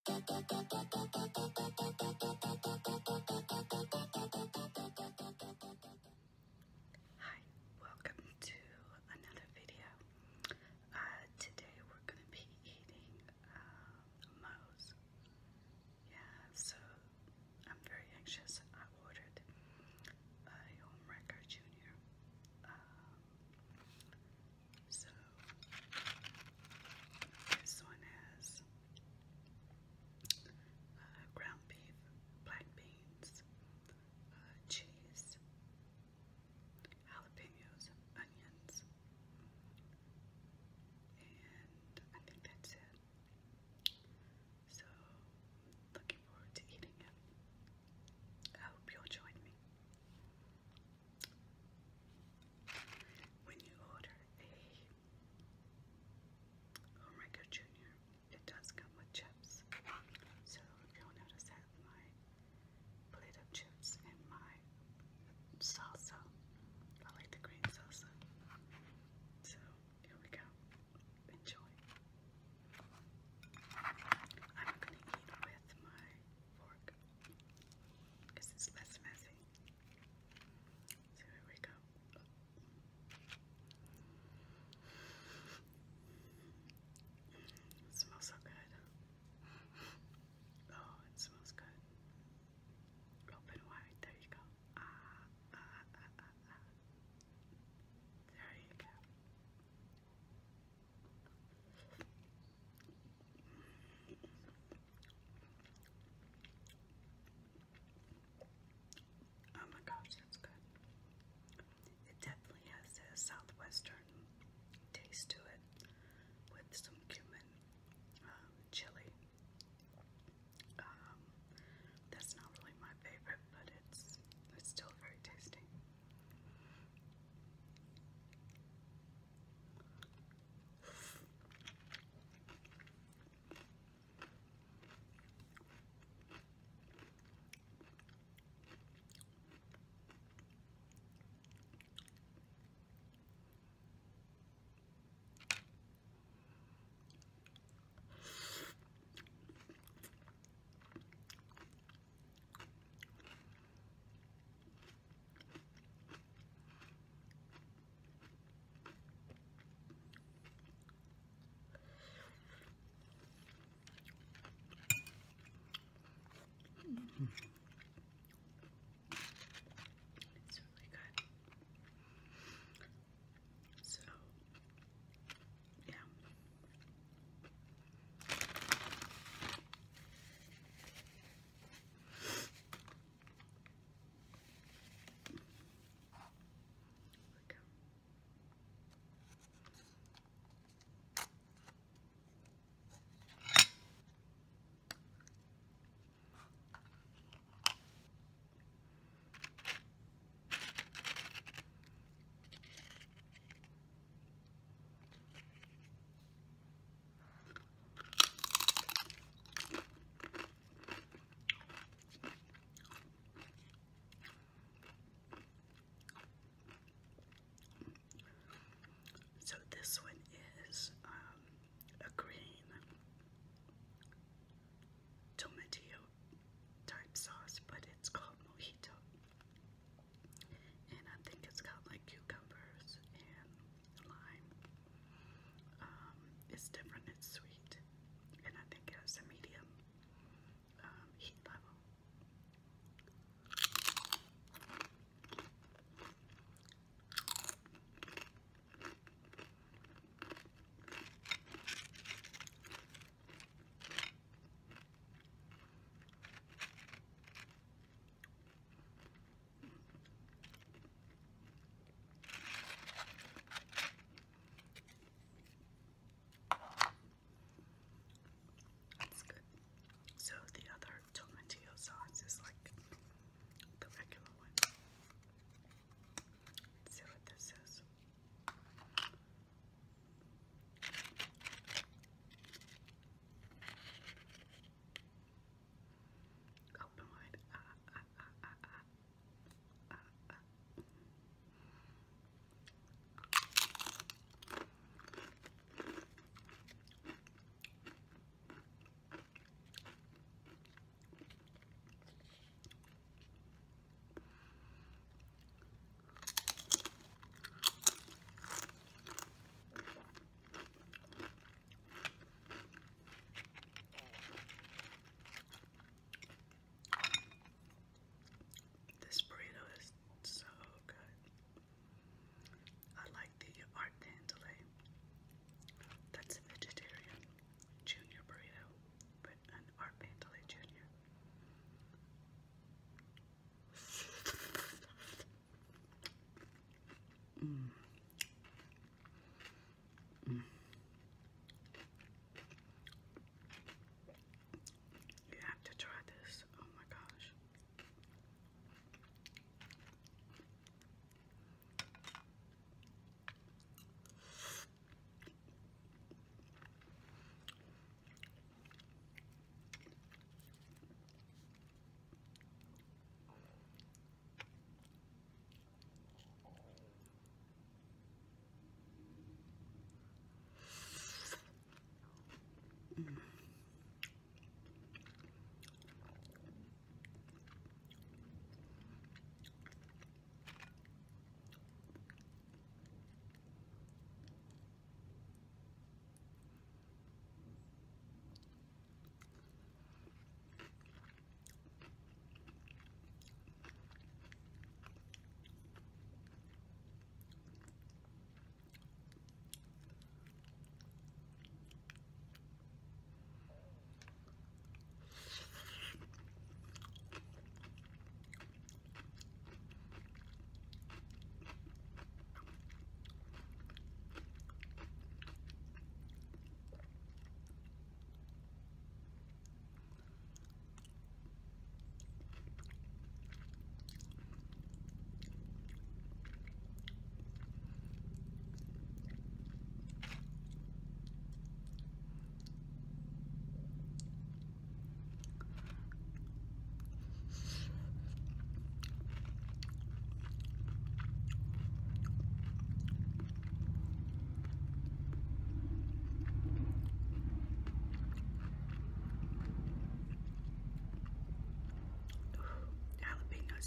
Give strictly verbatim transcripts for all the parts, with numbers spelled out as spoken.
Hi, welcome to another video. Uh, today we're going to be eating uh, Moe's. Yeah, so I'm very anxious. I ordered a Homewrecker Junior Um, so this one has uh, ground beef, black beans, uh, cheese, jalapenos, onions, and I think that's it. So, looking forward to eating it. I hope you'll join me. When you order a Homewrecker Junior, it does come with chips. So you'll notice that my plate of chips and my salsa. I like the green salsa. So here we go. Enjoy. I'm gonna eat with my fork because it's less messy. So here we go. It smells so good. Oh, it smells good. Open wide. There you go. Ah, ah, ah, ah, ah. There you go. Oh my gosh, that's good. It definitely has a southwestern taste to it with some cumin, um, chili. Um, that's not really my favorite, but it's it's still very tasty. It's really good. So, yeah. Look.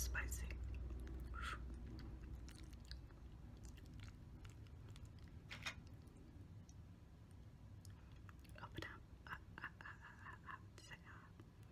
spicy. Open up. Uh, uh, uh, uh, uh, say, uh.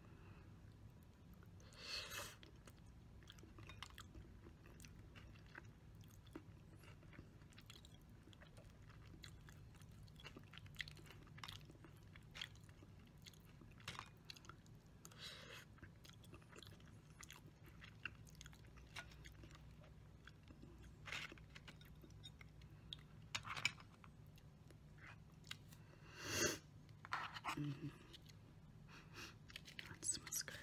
Mm-hmm. That smells good.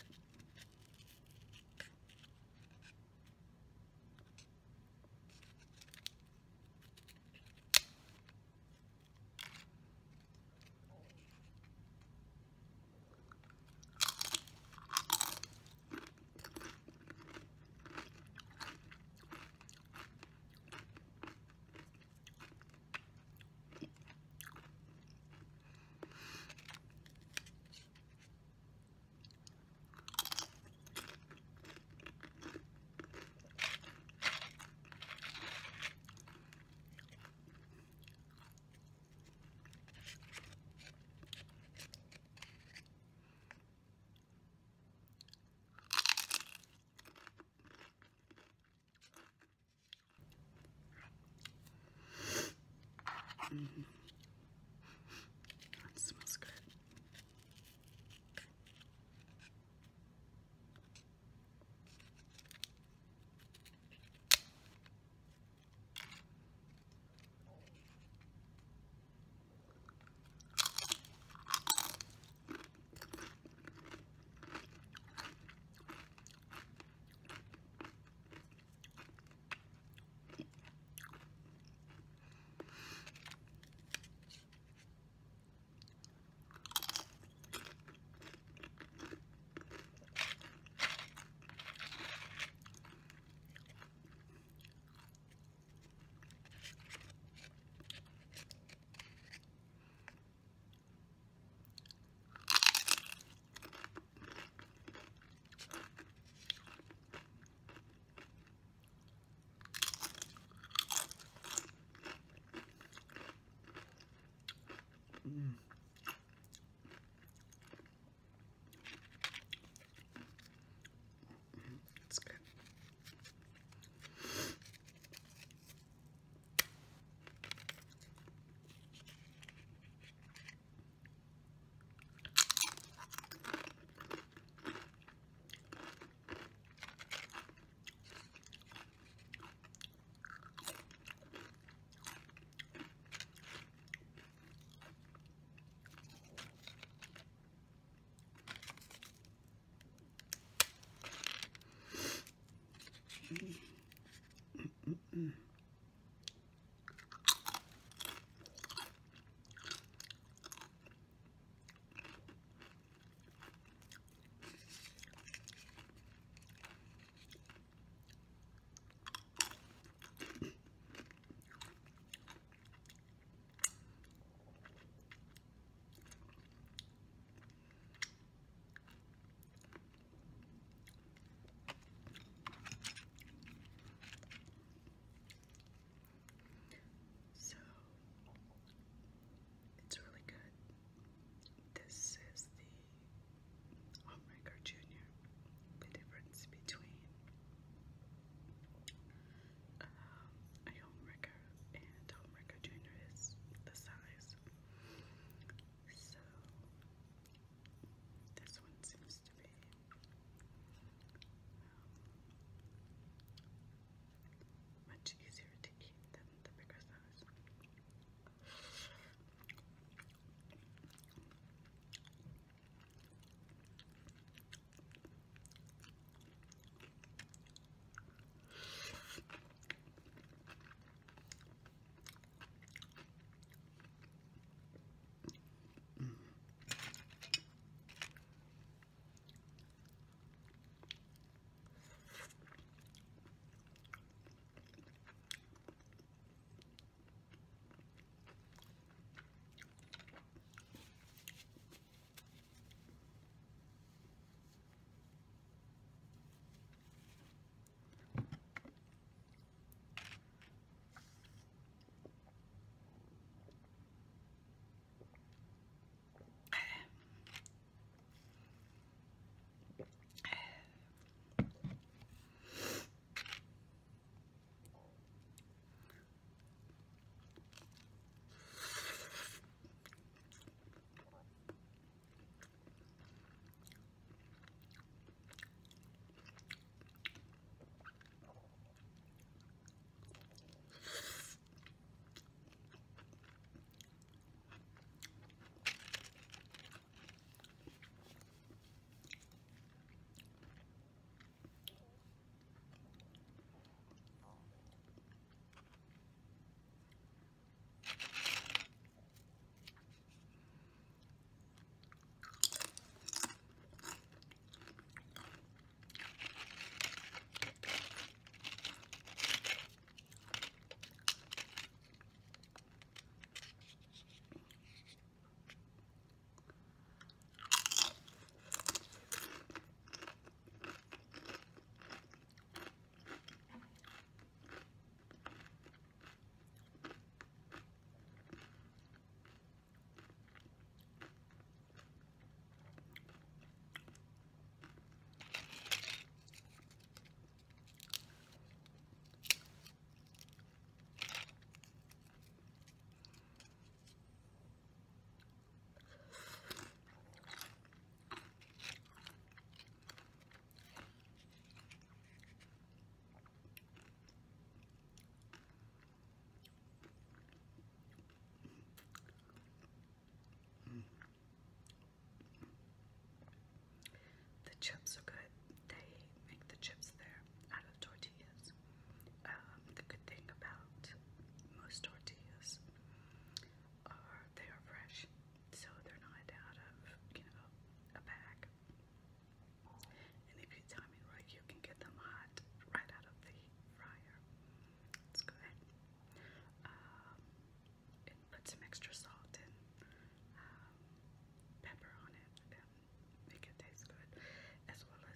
the chips are good. They make the chips there out of tortillas. Um, the good thing about most tortillas are they are fresh, so they're not out of, you know, a bag. And if you time it right, you can get them hot right out of the fryer. It's good. Um, and put some extra salt and um, pepper on it and make it taste good, as well as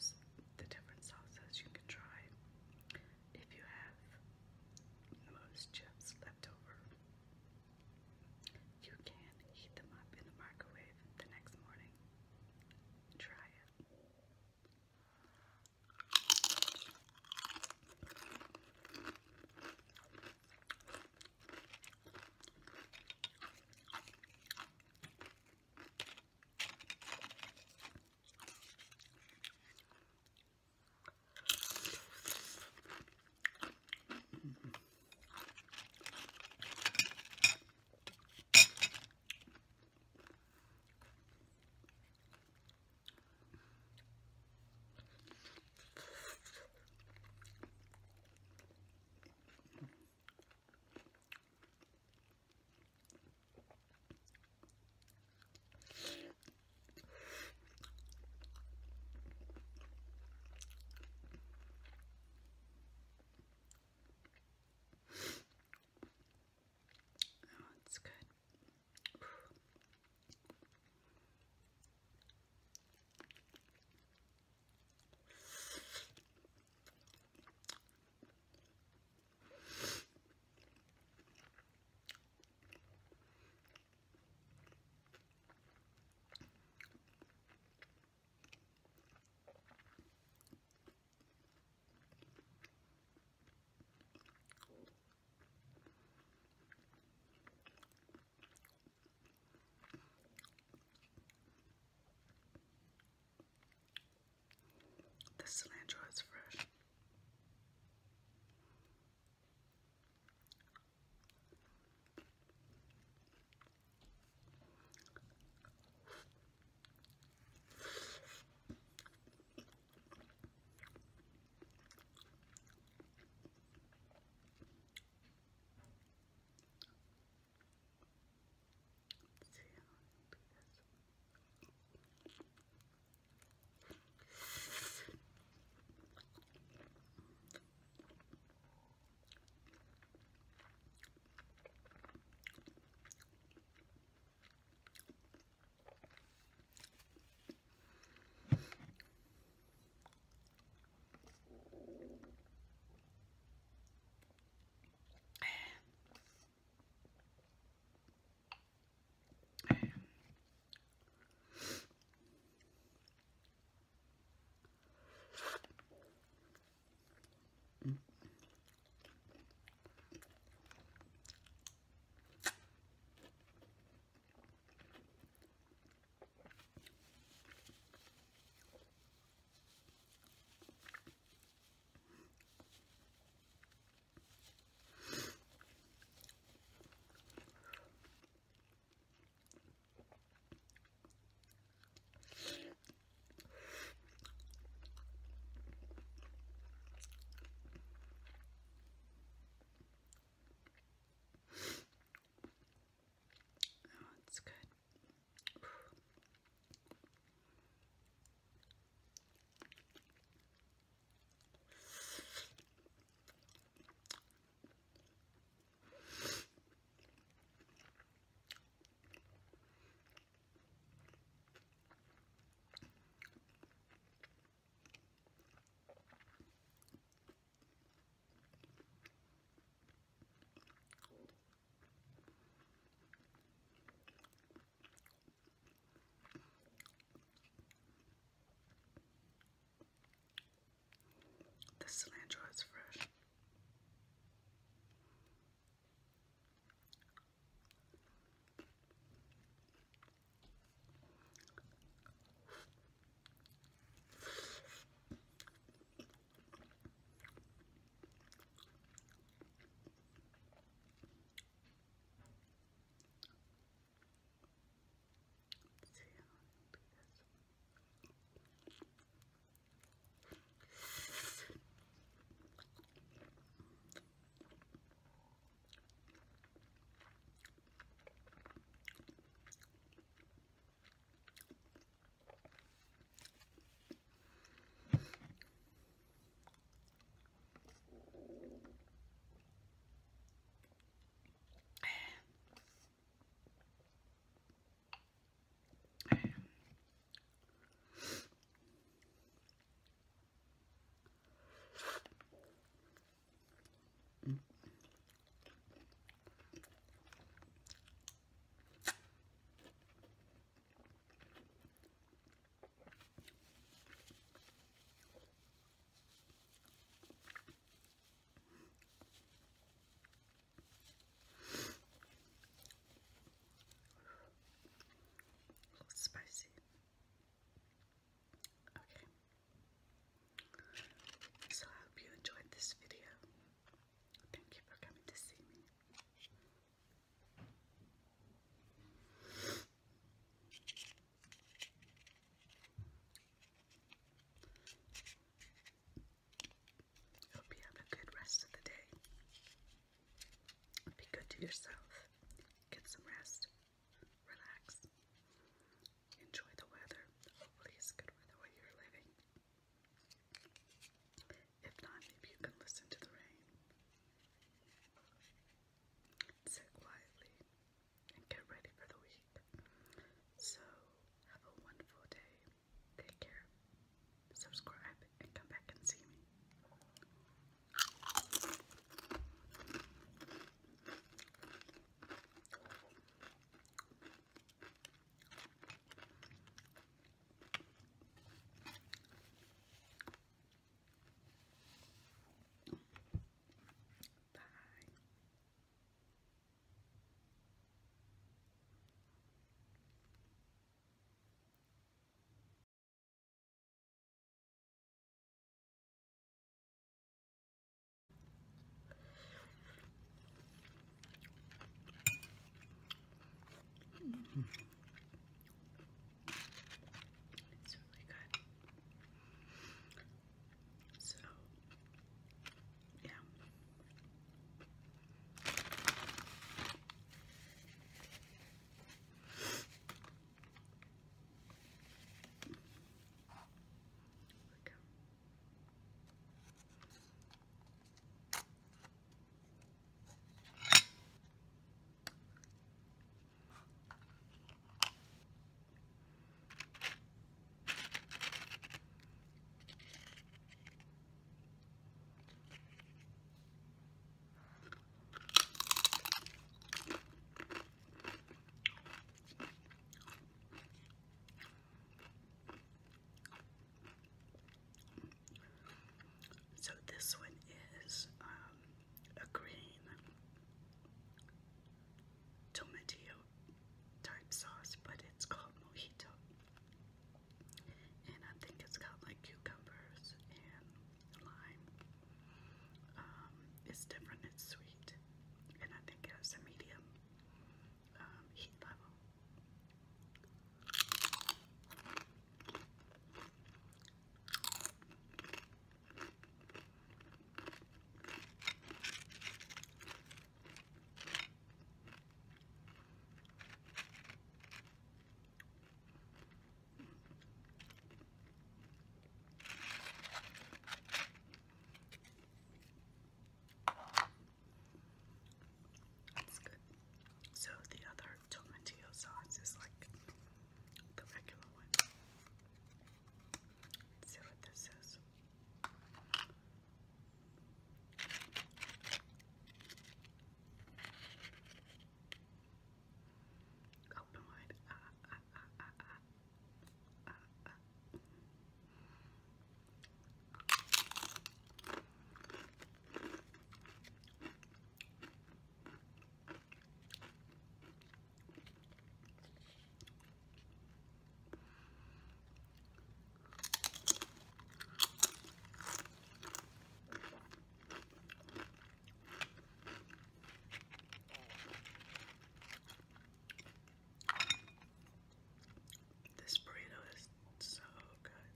yourself. Get some rest. Relax. Enjoy the weather. Hopefully it's good weather where you're living. If not, maybe you can listen to the rain. Sit quietly and get ready for the week. So, have a wonderful day. Take care. Subscribe and come back and see me. It's really good. So, yeah. Look. So this one is um, a green tomatillo type sauce, but it's called mojito. And I think it's got like cucumbers and lime. Um, it's different, it's sweet. And I think it has a medium um, heat level. It's good. So the other tomatillo sauce is like the regular one. Let's see what this is. Open wide. Ah, ah, ah, ah, ah. Ah, ah. This burrito is so good.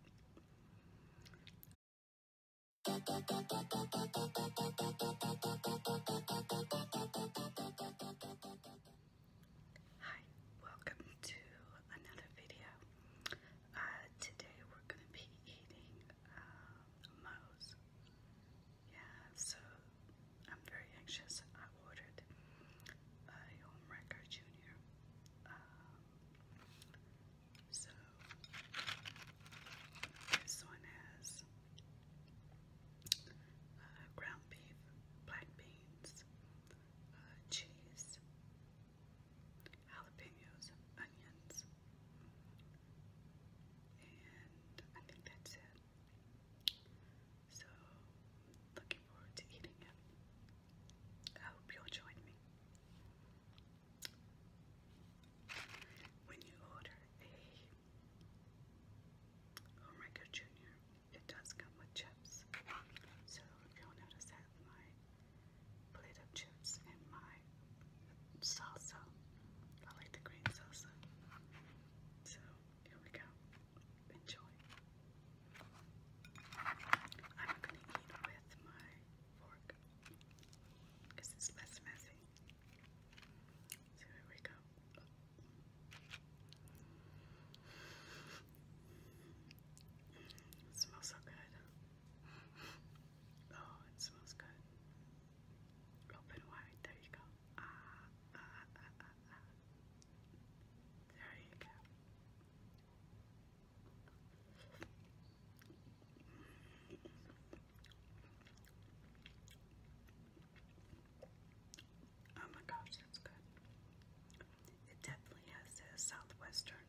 Hi, welcome to another video. Uh, today we're going to be eating uh, Moe's. Yeah, so I'm very anxious. I ordered a Homewrecker Junior Um, so this one has uh, ground beef, black beans, uh, cheese, Western